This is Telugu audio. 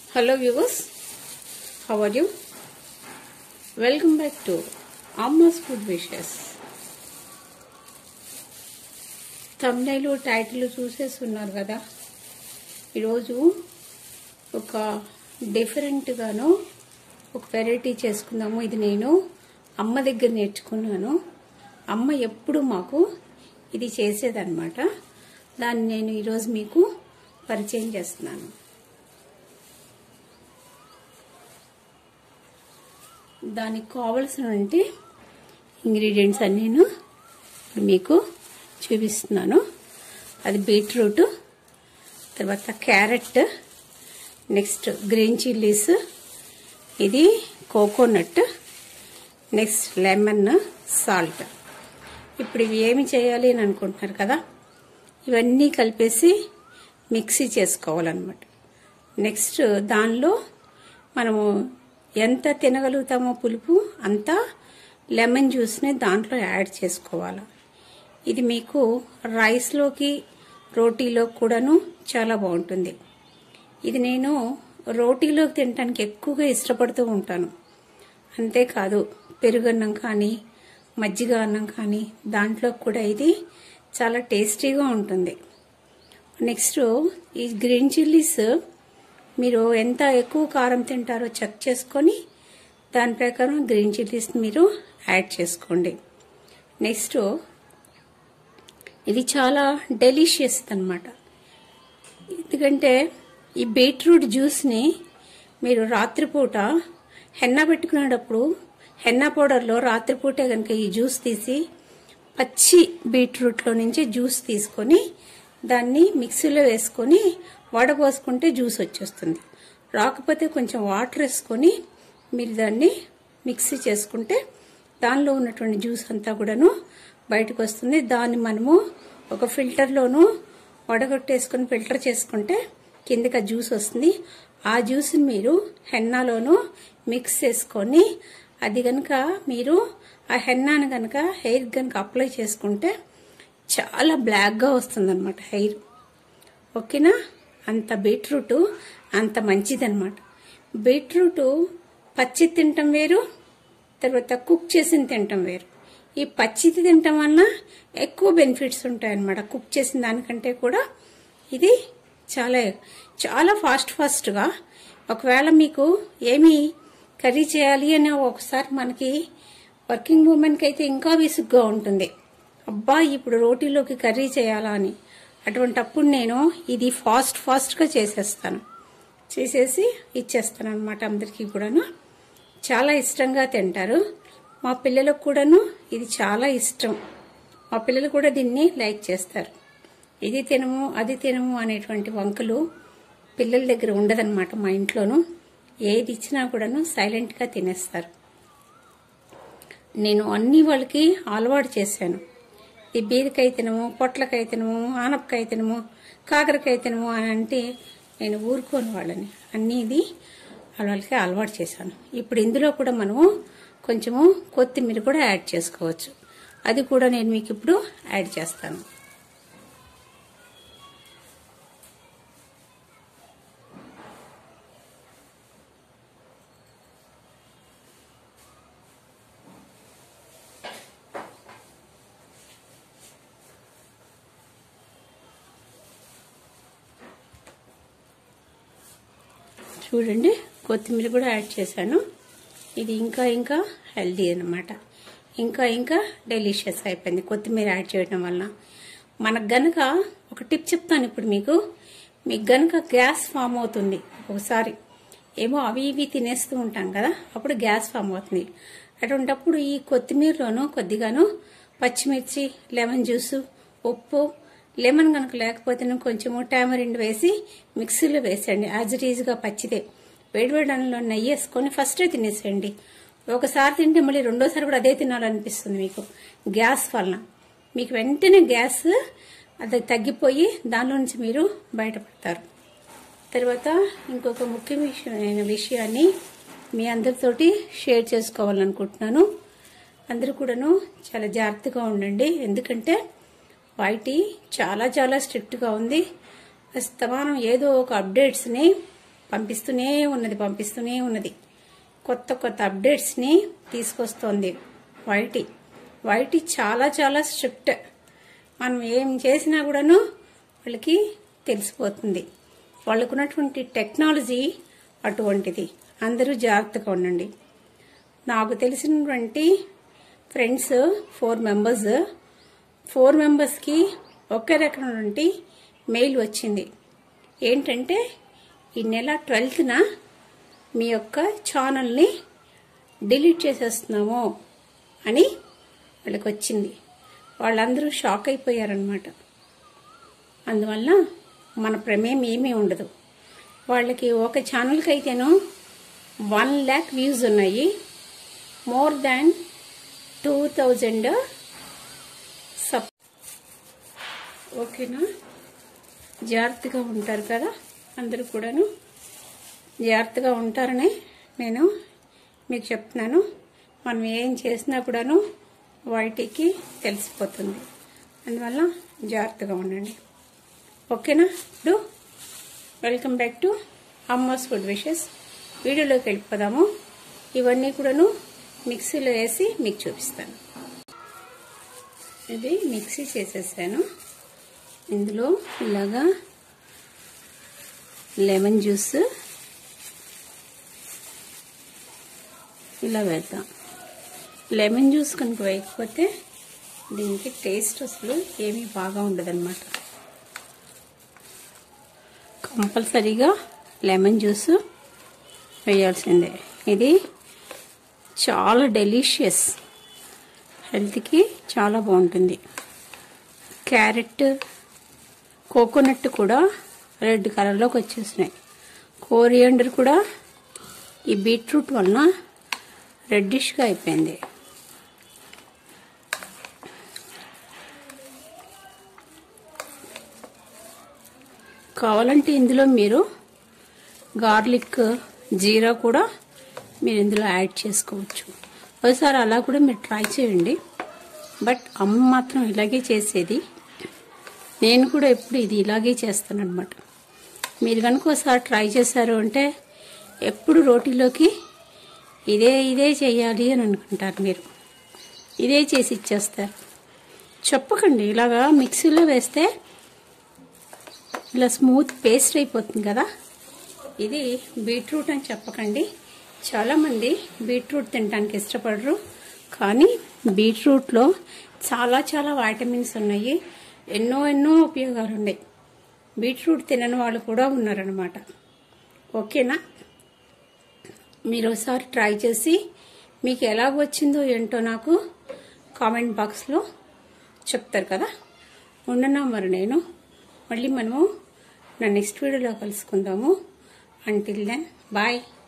Hello viewers, how are you? Welcome back to Amma's Food Wishes. thumbnail title చూసేస్తున్నారు కదా. ఈరోజు ఒక డిఫరెంట్ గాను ఒక వెరైటీ చేసుకుందాము. ఇది నేను అమ్మ దగ్గర నేర్చుకున్నాను. అమ్మ ఎప్పుడు మాకు ఇది చేసేదన్నమాట. దాన్ని నేను ఈరోజు మీకు పరిచయం చేస్తున్నాను. దానికి కావాల్సినటువంటి ఇంగ్రీడియంట్స్ అన్నీ మీకు చూపిస్తున్నాను. అది బీట్రూట్, తర్వాత క్యారెట్, నెక్స్ట్ గ్రీన్ చిల్లీస్, ఇది కోకోనట్, నెక్స్ట్ లెమన్, సాల్ట్. ఇప్పుడు ఇవి ఏమి చేయాలి అని అనుకుంటున్నారు కదా. ఇవన్నీ కలిపేసి మిక్సీ చేసుకోవాలన్నమాట. నెక్స్ట్ దానిలో మనము ఎంత తినగలుగుతామో పులుపు అంతా లెమన్ జ్యూస్ని దాంట్లో యాడ్ చేసుకోవాలి. ఇది మీకు రైస్లోకి రోటీలో కూడాను చాలా బాగుంటుంది. ఇది నేను రోటీలోకి తినడానికి ఎక్కువగా ఇష్టపడుతూ ఉంటాను. అంతేకాదు పెరుగన్నం కానీ మజ్జిగ అన్నం కానీ దాంట్లో కూడా ఇది చాలా టేస్టీగా ఉంటుంది. నెక్స్ట్ ఈ గ్రీన్ చిల్లీస్ మీరు ఎంత ఎక్కువ కారం తింటారో చెక్ చేసుకొని దాని ప్రకారం గ్రీన్ చిల్లీస్ మీరు యాడ్ చేసుకోండి. నెక్స్ట్ ఇది చాలా డెలిషియస్ అన్నమాట. ఎందుకంటే ఈ బీట్రూట్ జ్యూస్ని మీరు రాత్రిపూట హెన్నా పెట్టుకునేటప్పుడు హెన్నా పౌడర్లో రాత్రిపూటే కనుక ఈ జ్యూస్ తీసి పచ్చి బీట్రూట్లో నుంచి జ్యూస్ తీసుకొని దాన్ని మిక్సీలో వేసుకొని వడపోసుకుంటే జ్యూస్ వచ్చేస్తుంది. రాకపోతే కొంచెం వాటర్ వేసుకొని మీరు దాన్ని మిక్సీ చేసుకుంటే దానిలో ఉన్నటువంటి జ్యూస్ అంతా కూడాను బయటకు వస్తుంది. దాన్ని మనము ఒక ఫిల్టర్లోనూ వడగొట్టేసుకొని ఫిల్టర్ చేసుకుంటే కిందకి జ్యూస్ వస్తుంది. ఆ జ్యూస్ని మీరు హెన్నాలోనూ మిక్స్ చేసుకొని అది కనుక మీరు ఆ హెన్నాను కనుక హెయిర్ కనుక అప్లై చేసుకుంటే చాలా బ్లాక్గా వస్తుంది అనమాట హెయిర్. ఓకేనా? అంత బీట్రూట్ అంత మంచిదన్నమాట. బీట్రూట్ పచ్చి తినటం వేరు, తర్వాత కుక్ చేసిన తినటం వేరు. ఈ పచ్చిది తినటం వల్ల ఎక్కువ బెనిఫిట్స్ ఉంటాయన్నమాట. కుక్ చేసిన దానికంటే కూడా ఇది చాలా చాలా ఫాస్ట్గా ఒకవేళ మీకు ఏమి కర్రీ చేయాలి అని ఒకసారి మనకి వర్కింగ్ ఉమెన్కి అయితే ఇంకా విసుగ్గా ఉంటుంది. అబ్బా ఇప్పుడు రోటీలోకి కర్రీ చేయాలా అని. అటువంటప్పుడు నేను ఇది ఫాస్ట్గా చేసేసి ఇచ్చేస్తాను అనమాట. అందరికీ కూడాను చాలా ఇష్టంగా తింటారు. మా పిల్లలకు కూడాను ఇది చాలా ఇష్టం. మా పిల్లలు కూడా దీన్ని లైక్ చేస్తారు. ఇది తినము అది తినము అనేటువంటి వంకలు పిల్లల దగ్గర ఉండదన్నమాట. మా ఇంట్లోనూ ఏది ఇచ్చినా కూడాను సైలెంట్గా తినేస్తారు. నేను అన్ని వాళ్ళకి అలవాటు చేశాను. ఈ బీరకాయ తినము, పొట్లకాయ తినము, ఆనపకాయ తినము, కాకరకాయ తినము అని అంటే నేను ఊరుకోని వాళ్ళని. అన్నీ ఇది వాళ్ళకి అలవాటు చేశాను. ఇప్పుడు ఇందులో కూడా మనము కొంచెము కొత్తిమీర కూడా యాడ్ చేసుకోవచ్చు. అది కూడా నేను మీకు ఇప్పుడు యాడ్ చేస్తాను. చూడండి, కొత్తిమీర కూడా యాడ్ చేశాను. ఇది ఇంకా హెల్దీ అన్నమాట. ఇంకా డెలిషియస్ అయిపోయింది కొత్తిమీర యాడ్ చేయడం వల్ల. మనకు గనక ఒక టిప్ చెప్తాను ఇప్పుడు మీకు గనక గ్యాస్ ఫామ్ అవుతుంది. ఒకసారి ఏమో అవి ఇవి తినేస్తూ ఉంటాం కదా, అప్పుడు గ్యాస్ ఫామ్ అవుతుంది. అటువంటప్పుడు ఈ కొత్తిమీరలోనూ కొద్దిగాను పచ్చిమిర్చి, లెమన్ జ్యూసు, ఉప్పు, లెమన్ కనుక లేకపోతే కొంచెము టామరిండ్ వేసి మిక్సీలో వేసేయండి. యాజ్ ఇట్ ఈజ్గా పచ్చిదే వేడివేడి అన్నంలో నెయ్యి వేసుకొని ఫస్టే తినేసేయండి. ఒకసారి తింటే మళ్ళీ రెండోసారి కూడా అదే తినాలనిపిస్తుంది మీకు. గ్యాస్ వలన మీకు వెంటనే గ్యాస్ అది తగ్గిపోయి దానిలో నుంచి మీరు బయటపడతారు. తర్వాత ఇంకొక ముఖ్యమైన విషయాన్ని మీ అందరితోటి షేర్ చేసుకోవాలనుకుంటున్నాను. అందరూ కూడాను చాలా జాగ్రత్తగా ఉండండి. ఎందుకంటే వైటీ చాలా స్ట్రిక్ట్గా ఉంది. ప్రస్తుతం ఏదో ఒక అప్డేట్స్ని పంపిస్తూనే ఉన్నది. కొత్త కొత్త అప్డేట్స్ని తీసుకొస్తోంది వైటీ చాలా చాలా స్ట్రిక్ట్. మనం ఏం చేసినా కూడాను వాళ్ళకి తెలిసిపోతుంది. వాళ్ళకున్నటువంటి టెక్నాలజీ అటువంటిది. అందరూ జాగ్రత్తగా ఉండండి. నాకు తెలిసినటువంటి ఫ్రెండ్స్ 4 మెంబర్స్కి ఒకే రకమైనటువంటి మెయిల్ వచ్చింది. ఏంటంటే ఈ నెల 12న మీ యొక్క ఛానల్ని డిలీట్ చేసేస్తున్నాము అని వాళ్ళకి వచ్చింది. వాళ్ళందరూ షాక్ అయిపోయారనమాట. అందువల్ల మన ప్రమేయం ఏమీ ఉండదు. వాళ్ళకి ఒక ఛానల్కి అయితేనో 1 lakh వ్యూస్ ఉన్నాయి. మోర్ దాన్ 2000 ఓకేనా. జాగ్రత్తగా ఉంటారు కదా, అందరూ కూడాను జాగ్రత్తగా ఉంటారని నేను మీకు చెప్తున్నాను. మనం ఏం చేసినా కూడాను వాటికి తెలిసిపోతుంది. అందువల్ల జాగ్రత్తగా ఉండండి. ఓకేనా. ఇప్పుడు welcome back to Amma's food wishes. వీడియోలోకి వెళ్ళిపోదాము. ఇవన్నీ కూడాను మిక్సీలో వేసి మీకు చూపిస్తాను. ఇది మిక్సీ చేసేసాను. ఇందులో ఇలాగా లెమన్ జ్యూస్ ఇలా వేద్దాం. లెమన్ జ్యూస్ కనుక వేయకపోతే దీనికి టేస్ట్ అసలు ఏమీ బాగా ఉండదన్నమాట. కంపల్సరీగా లెమన్ జ్యూస్ వేయాల్సిందే. ఇది చాలా డెలిషియస్, హెల్త్కి చాలా బాగుంటుంది. క్యారెట్, కోకోనట్ కూడా రెడ్ కలర్లోకి వచ్చేసినాయి. కోరియాండర్ కూడా ఈ బీట్రూట్ వలన రెడ్డిష్గా అయిపోయింది. కావాలంటే ఇందులో మీరు గార్లిక్, జీరా కూడా మీరు ఇందులో యాడ్ చేసుకోవచ్చు. ఒకసారి అలా కూడా మీరు ట్రై చేయండి. బట్ అమ్మ మాత్రం ఇలాగే చేసేది. నేను కూడా ఎప్పుడు ఇది ఇలాగే చేస్తాను అనమాట. మీరు కనుక ఒకసారి ట్రై చేశారు అంటే ఎప్పుడు రోటీలోకి ఇదే చేయాలి అని అనుకుంటారు. మీరు ఇదే చేసి ఇచ్చేస్తారు. చెప్పకండి ఇలాగా మిక్సీలో వేస్తే ఇలా స్మూత్ పేస్ట్ అయిపోతుంది కదా. ఇది బీట్రూట్ అని చెప్పకండి. చాలామంది బీట్రూట్ తినడానికి ఇష్టపడరు, కానీ బీట్రూట్లో చాలా చాలా వైటమిన్స్ ఉన్నాయి. ఎన్నో ఉపయోగాలు ఉన్నాయి. బీట్రూట్ తినని వాళ్ళు కూడా ఉన్నారనమాట. ఓకేనా. మీరు ఒకసారి ట్రై చేసి మీకు ఎలా వచ్చిందో ఏంటో నాకు కామెంట్ బాక్స్లో చెప్తారు కదా. ఉండనా మరి నేను మళ్ళీ మనము నా నెక్స్ట్ వీడియోలో కలుసుకుందాము. Until then bye.